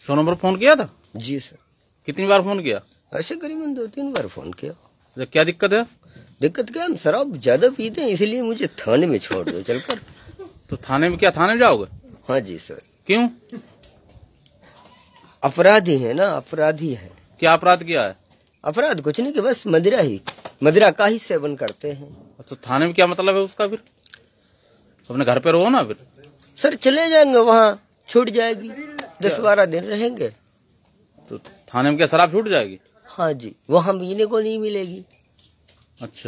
सोनू पर फोन किया था? जी सर। कितनी बार फोन किया? ऐसे करीबन 2-3 बार फोन किया। तो क्या दिक्कत है? दिक्कत क्या, हम शराब ज्यादा पीते हैं, इसलिए मुझे थाने में छोड़ दो चलकर। तो थाने में क्या, थाने में जाओगे? हाँ जी सर। क्यों? अपराधी है ना, अपराधी है। क्या अपराध किया है? अपराध कुछ नहीं कि बस मदिरा का ही सेवन करते हैं। तो थाने में क्या मतलब है उसका? फिर अपने घर पे रहो ना। फिर सर चले जाएंगे, वहाँ छूट जाएगी, 10-12 दिन रहेंगे। तो थाने में क्या शराब छूट जाएगी? हाँ जी, वहाँ पीने को नहीं मिलेगी। अच्छा,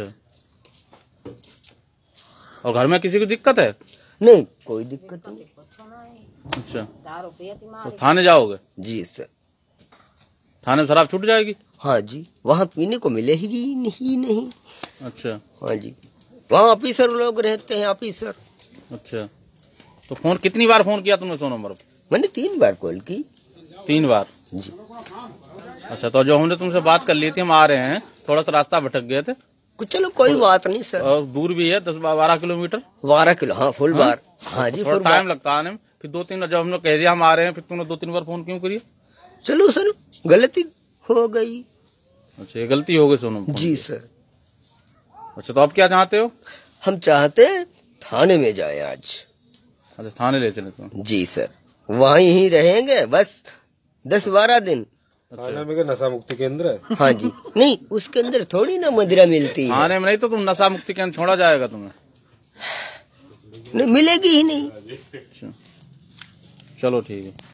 और घर में किसी को दिक्कत है? नहीं, कोई दिक्कत नहीं। अच्छा, तो थाने जाओगे? जी सर। थाने में शराब छूट जाएगी? हाँ जी, वहाँ पीने को मिलेगी नहीं। अच्छा। हाँ जी, वहाँ ऑफिसर लोग रहते हैं, ऑफिसर। अच्छा, तो फोन कितनी बार फोन किया तुमने सोनू नंबर पर? मैंने 3 बार कॉल की। 3 बार? जी। अच्छा, तो जो हमने तुमसे बात कर ली थी, हम आ रहे हैं, थोड़ा सा रास्ता भटक गए थे। चलो कोई बात नहीं सर। और दूर भी है 10-12 किलोमीटर। 12 किलो, हाँ फुल हाँ? बार। हाँ जी, थोड़ा टाइम लगता है आने में। फिर 2-3 जब हमने कह दिया हम आ रहे हैं, फिर तुमने 2-3 बार फोन क्यों करिए? चलो सर, गलती हो गई। अच्छा, ये गलती हो गई सोनू? जी सर। अच्छा, तो अब क्या चाहते हो? हम चाहते हैं थाने में जाए आज। अच्छा, थाने ले चले तुम? जी सर, वहीं ही रहेंगे बस 10-12 दिन। थाने में क्या नशा मुक्ति केंद्र है? हाँ जी, नहीं उसके अंदर थोड़ी ना मदिरा मिलती है। थाने में नहीं तो तुम नशा मुक्ति केंद्र छोड़ा जाएगा तुम्हें? नहीं मिलेगी ही नहीं। अच्छा, चलो ठीक है।